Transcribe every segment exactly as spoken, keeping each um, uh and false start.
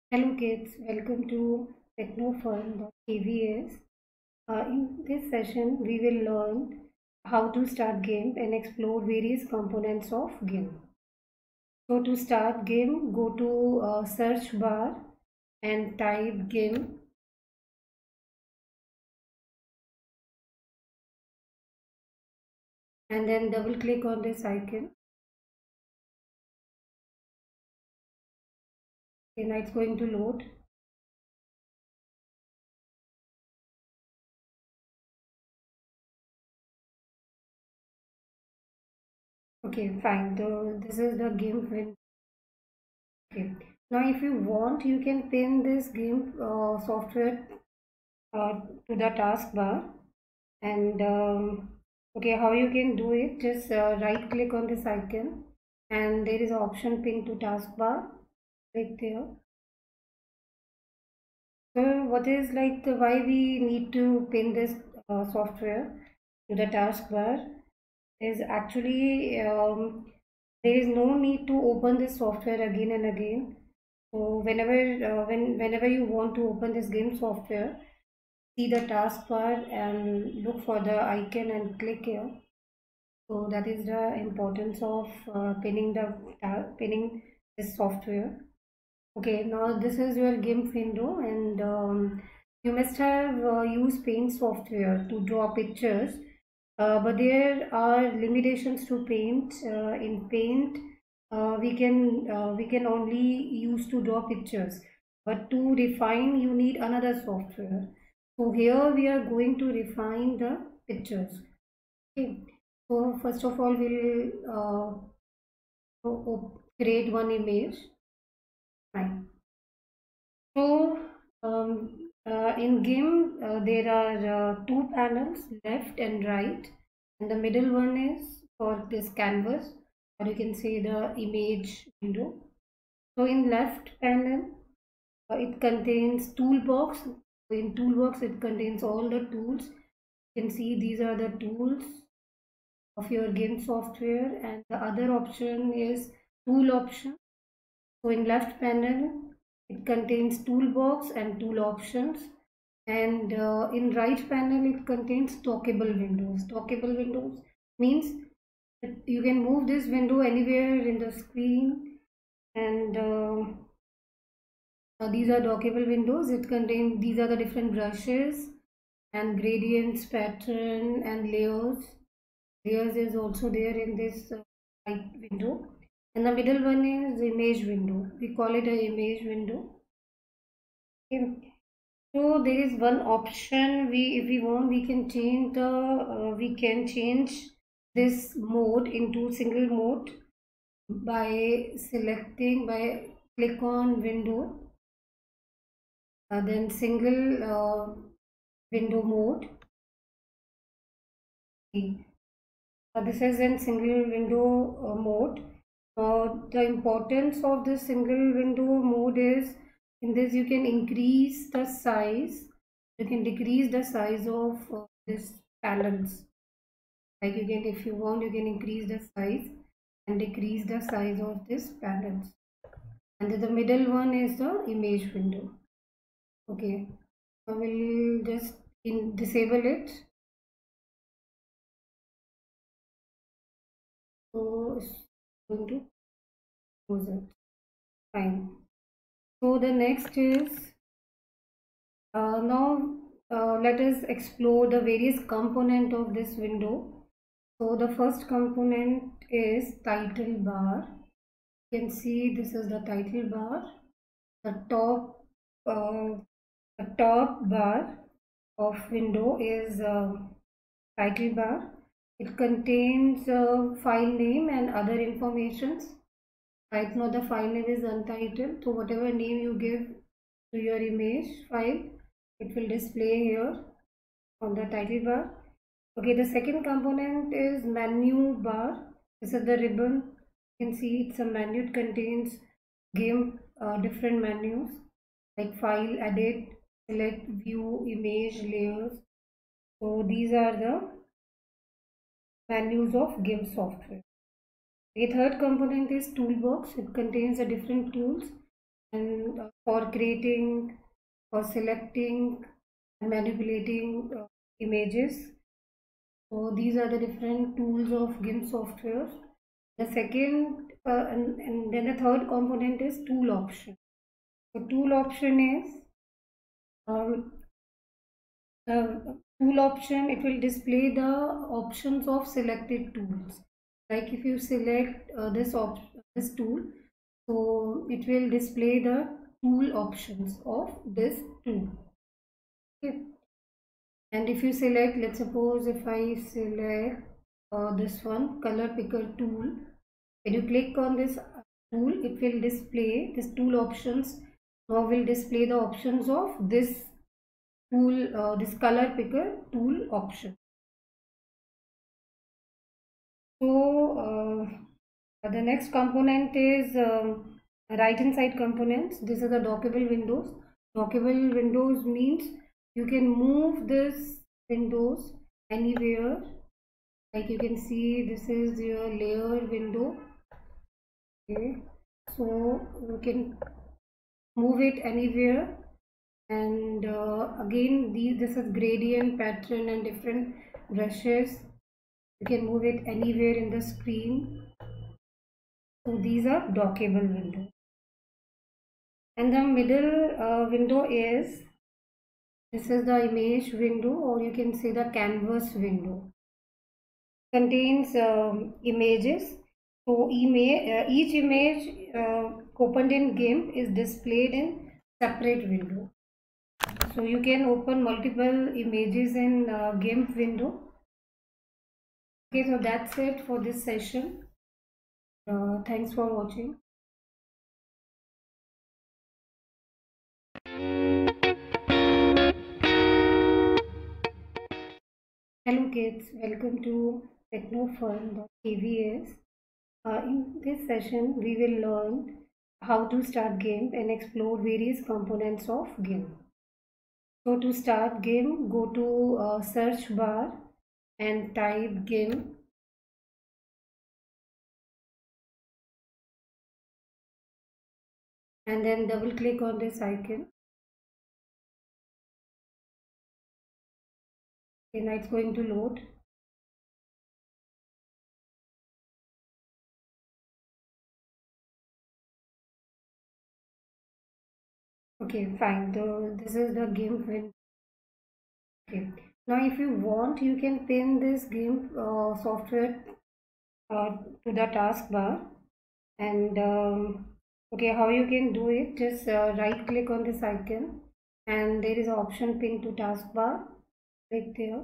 Hello kids, welcome to technofun.kvs. Uh, in this session, we will learn how to start game and explore various components of game. So to start game, go to uh, search bar and type game, and then double click on this icon. Okay, now it's going to load. Okay, fine. So this is the game window. Okay. Now if you want, you can pin this game uh, software uh, to the taskbar. And um, okay, how you can do it, just uh, right click on this icon and there is an option pin to taskbar. Click there. So what is like the why we need to pin this uh, software to the taskbar is actually um, there is no need to open this software again and again. So whenever uh, when whenever you want to open this game software, see the taskbar and look for the icon and click here. So that is the importance of uh, pinning the uh, pinning this software. Okay, now this is your GIMP window, and um, you must have uh, used Paint software to draw pictures. Uh, but there are limitations to Paint. Uh, in Paint, uh, we can uh, we can only use to draw pictures. But to refine, you need another software. So here we are going to refine the pictures. Okay. So first of all, we'll uh, o- o- create one image. Fine. So um, uh, in GIMP, uh, there are uh, two panels, left and right, and the middle one is for this canvas, or you can say the image window. So in left panel, uh, it contains toolbox. In toolbox, it contains all the tools. You can see these are the tools of your GIMP software, and the other option is tool option. So in left panel, it contains toolbox and tool options, and uh, in right panel it contains dockable windows. Dockable windows means that you can move this window anywhere in the screen, and uh, uh, these are dockable windows. It contains these are the different brushes and gradients, pattern, and layers. Layers is also there in this uh, right window, and the middle one is image window. We call it a image window. Okay. So there is one option, we if we want we can change the uh, we can change this mode into single mode by selecting by click on window, uh, then single uh, window mode. Okay. Uh, this is in single window uh, mode. Uh, the importance of this single window mode is in this you can increase the size, you can decrease the size of uh, this panels. Like you can, if you want, you can increase the size and decrease the size of this panels. And then the middle one is the image window. Okay, so we'll just in disable it. So it's going to close it. Fine. So the next is uh, now uh, let us explore the various component of this window. So the first component is title bar. You can see this is the title bar. The top uh, the top bar of window is uh, title bar. It contains uh, file name and other informations. Right now the file name is untitled, so whatever name you give to your image file, it will display here on the title bar. Okay, the second component is menu bar. This is the ribbon. You can see it's a menu. It contains game uh, different menus like file, edit, select, view, image, layers. So these are the menus of GIMP software. The third component is toolbox. It contains the different tools and uh, for creating, for selecting and manipulating uh, images. So these are the different tools of GIMP software. The second uh, and, and then the third component is tool option. So tool option is um, uh, tool option. It will display the options of selected tools. Like if you select uh, this op this tool, so it will display the tool options of this tool. Okay. And if you select, let's suppose if I select uh, this one color picker tool, when you click on this tool, it will display this tool options. Now will display the options of this tool, uh, this color picker tool option. So uh, the next component is um, right hand side components. These are the dockable windows. Dockable windows means you can move this windows anywhere. Like you can see, this is your layer window. Okay, so you can move it anywhere. And uh, again, these this is gradient pattern and different brushes. You can move it anywhere in the screen. So these are dockable windows. And the middle uh, window is, this is the image window, or you can say the canvas window. Contains um, images. So ima uh, each image uh, opened in GIMP is displayed in separate window. So you can open multiple images in uh, GIMP window. Okay, so that's it for this session. Uh, thanks for watching. Hello kids, welcome to technofun.tvs. Uh, in this session, we will learn how to start GIMP and explore various components of GIMP. So to start GIMP, go to uh, search bar and type GIMP. And then double click on this icon. Okay, now it's going to load. Okay, fine. So this is the GIMP window. Okay. Now, if you want, you can pin this GIMP uh, software uh, to the taskbar. And um, okay, how you can do it? Just uh, right click on this icon, and there is an option pin to taskbar. Click there.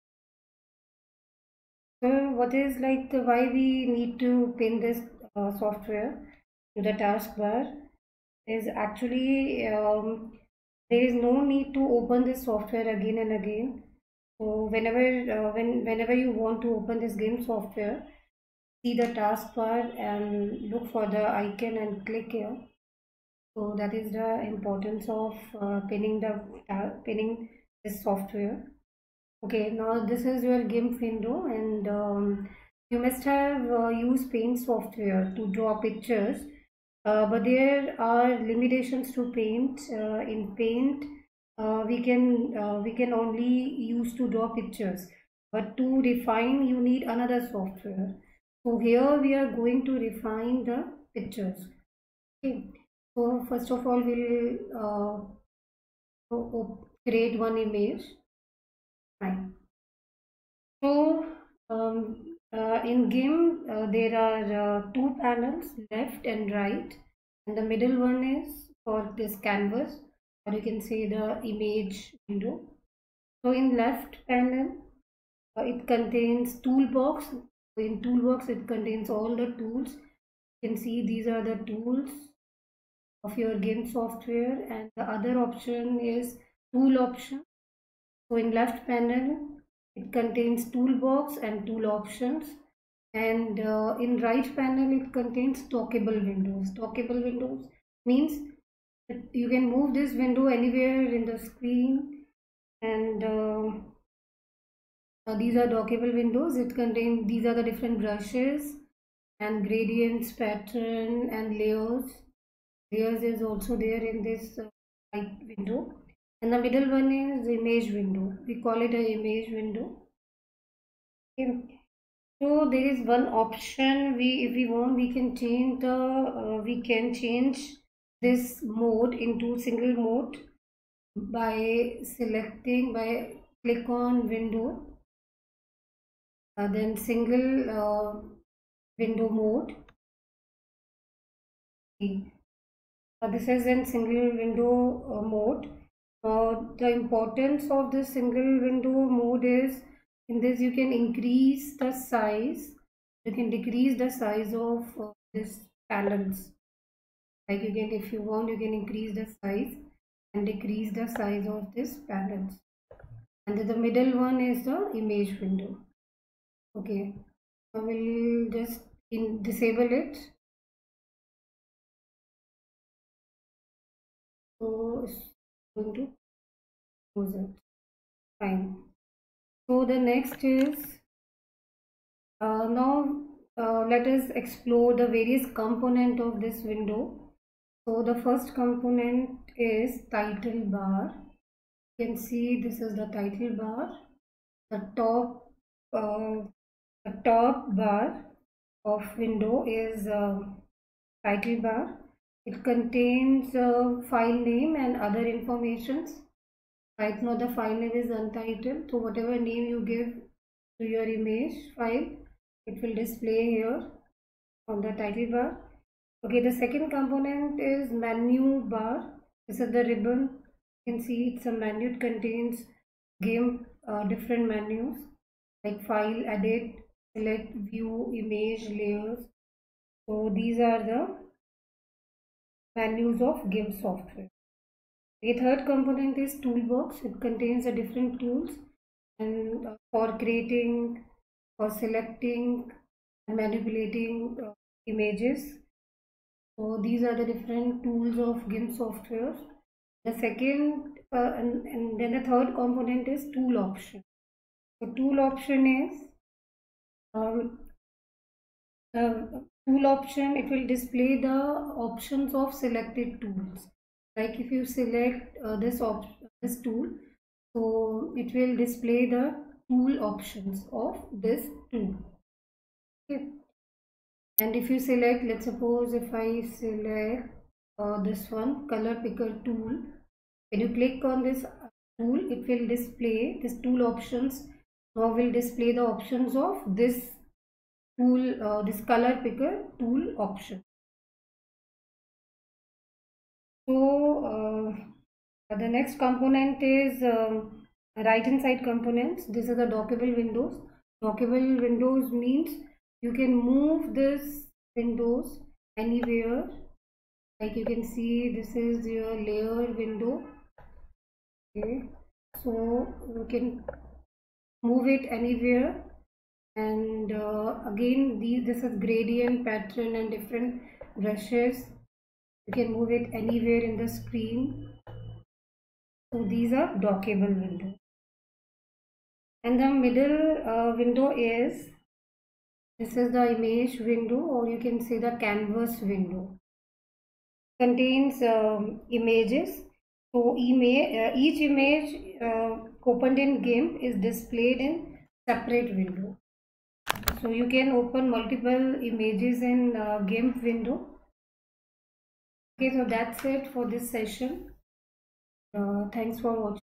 So, what is like the why we need to pin this uh, software to the taskbar is actually um, there is no need to open this software again and again. So whenever uh, when whenever you want to open this GIMP software, see the taskbar and look for the icon and click here. So that is the importance of uh, pinning the uh, pinning this software. Okay, now this is your GIMP window, and um, you must have uh, used Paint software to draw pictures. Uh, but there are limitations to Paint. Uh, in Paint, uh, we can uh, we can only use to draw pictures. But to refine, you need another software. So here we are going to refine the pictures. Okay. So first of all, we'll uh, create one image. Fine. So um, uh, in GIMP, uh, there are uh, two panels, left and right, and the middle one is for this canvas, or you can say the image window. So in left panel, uh, it contains toolbox. In toolbox, it contains all the tools. You can see these are the tools of your GIMP software, and the other option is tool option. So in left panel, it contains toolbox and tool options, and uh, in right panel it contains dockable windows. Dockable windows means that you can move this window anywhere in the screen, and uh, uh, these are dockable windows. It contains, these are the different brushes and gradients, pattern and layers. layers is also there in this uh, right window. And the middle one is image window. We call it a image window. Okay. So there is one option, we if we want we can change the uh, we can change this mode into single mode by selecting by click on window, uh, then single uh, window mode. Uh, this is in single window uh, mode. Uh, the importance of this single window mode is, in this you can increase the size, you can decrease the size of uh, this panels. Like you can, if you want, you can increase the size and decrease the size of this panels. And the middle one is the image window. Okay, I will just in disable it. So it's going to close it. Fine. So the next is uh, now uh, let us explore the various component of this window. So the first component is title bar. You can see this is the title bar. The top uh, the top bar of window is uh, title bar. It contains uh, file name and other informations. Right now the file name is untitled, so whatever name you give to your image file, it will display here on the title bar. Okay, the second component is menu bar. This is the ribbon. You can see it's a menu. It contains game uh, different menus like file, edit, select, view, image, layers. So these are the menus of GIMP software. The third component is toolbox. It contains the different tools and uh, for creating or selecting and manipulating uh, images. So these are the different tools of GIMP software. The second uh, and, and then the third component is tool option. So tool option is um, the tool option. It will display the options of selected tools. Like if you select uh, this op this tool, so it will display the tool options of this tool. Okay. And if you select, let's suppose if I select uh, this one color picker tool, when you click on this tool, it will display this tool options. Now will display the options of this tool, uh, this color picker tool option. So uh, the next component is um, right hand side components. These are the dockable windows. Dockable windows means you can move this windows anywhere. Like you can see, this is your layer window. Okay, so you can move it anywhere. And uh, again, these this is gradient pattern and different brushes. You can move it anywhere in the screen. So these are dockable windows. And the middle uh, window is, this is the image window, or you can say the canvas window. Contains um, images. So image, uh, each image uh, opened in GIMP is displayed in separate window. So you can open multiple images in uh, GIMP window. Okay, so that's it for this session. Uh, thanks for watching.